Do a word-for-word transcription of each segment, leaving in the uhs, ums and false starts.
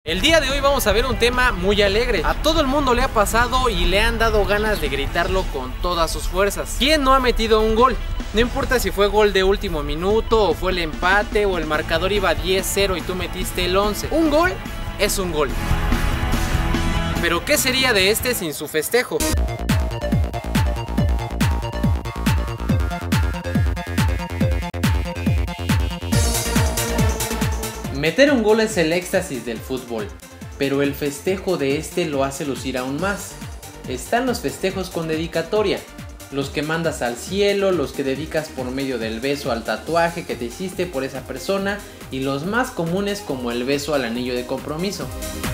El día de hoy vamos a ver un tema muy alegre. A todo el mundo le ha pasado y le han dado ganas de gritarlo con todas sus fuerzas. ¿Quién no ha metido un gol? No importa si fue gol de último minuto o fue el empate o el marcador iba diez cero y tú metiste el once. Un gol es un gol. Pero ¿qué sería de este sin su festejo? Meter un gol es el éxtasis del fútbol, pero el festejo de este lo hace lucir aún más. Están los festejos con dedicatoria, los que mandas al cielo, los que dedicas por medio del beso al tatuaje que te hiciste por esa persona y los más comunes como el beso al anillo de compromiso.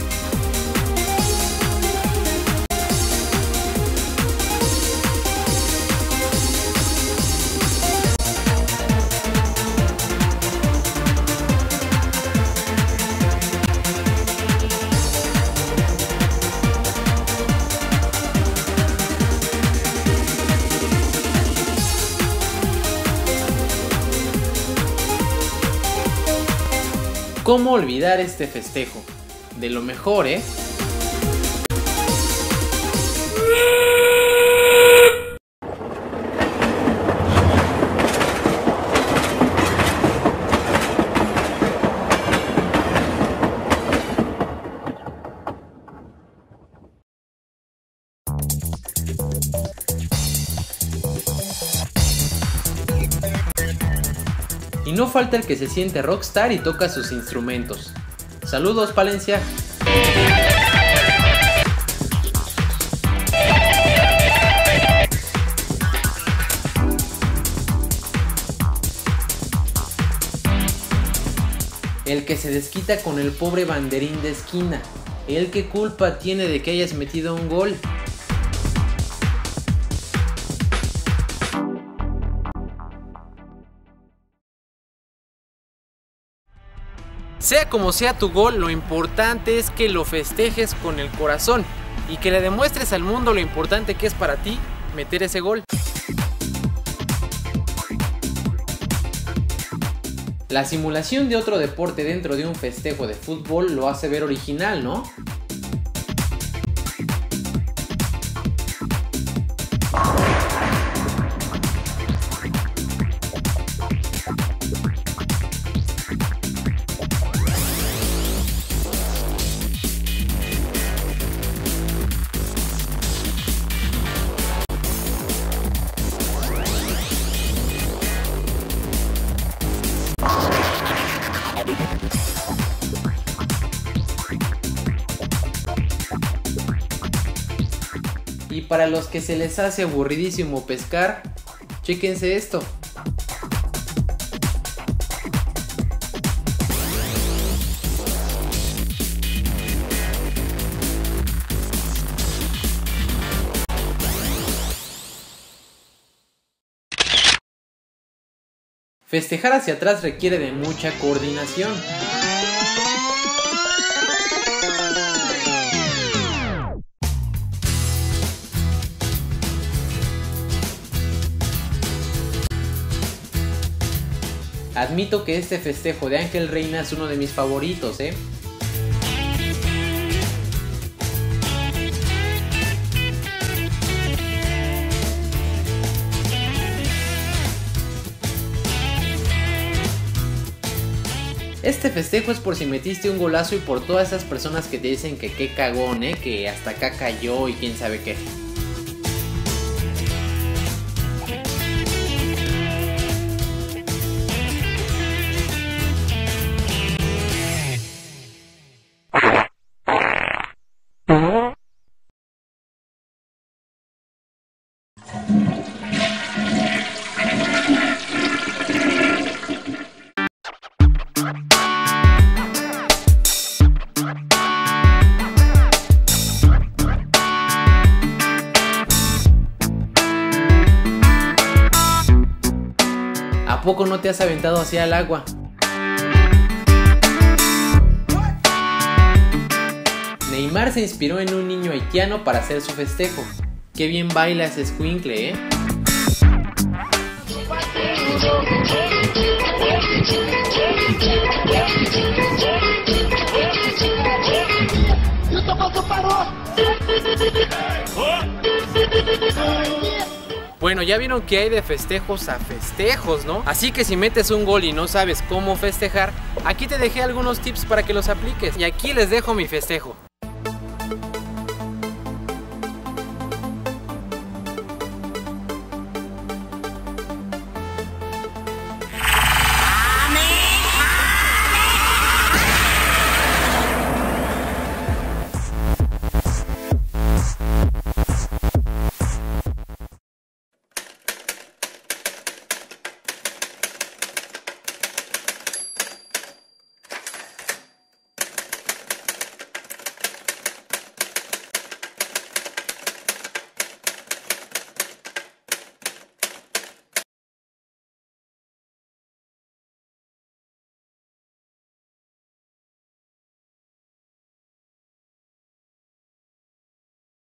¿Cómo olvidar este festejo? De lo mejor, ¿eh? Y no falta el que se siente rockstar y toca sus instrumentos. Saludos, Palencia. El que se desquita con el pobre banderín de esquina. ¿El qué culpa tiene de que hayas metido un gol? Sea como sea tu gol, lo importante es que lo festejes con el corazón y que le demuestres al mundo lo importante que es para ti meter ese gol. La simulación de otro deporte dentro de un festejo de fútbol lo hace ver original, ¿no? Y para los que se les hace aburridísimo pescar, chéquense esto. Festejar hacia atrás requiere de mucha coordinación. Admito que este festejo de Ángel Reina es uno de mis favoritos, ¿eh? Este festejo es por si metiste un golazo y por todas esas personas que te dicen que qué cagón, ¿eh? Que hasta acá cayó y quién sabe qué. ¿A poco no te has aventado hacia el agua? Neymar se inspiró en un niño haitiano para hacer su festejo. Qué bien baila ese escuincle, ¿eh? Bueno, ya vieron que hay de festejos a festejos, ¿no? Así que si metes un gol y no sabes cómo festejar, aquí te dejé algunos tips para que los apliques. Y aquí les dejo mi festejo.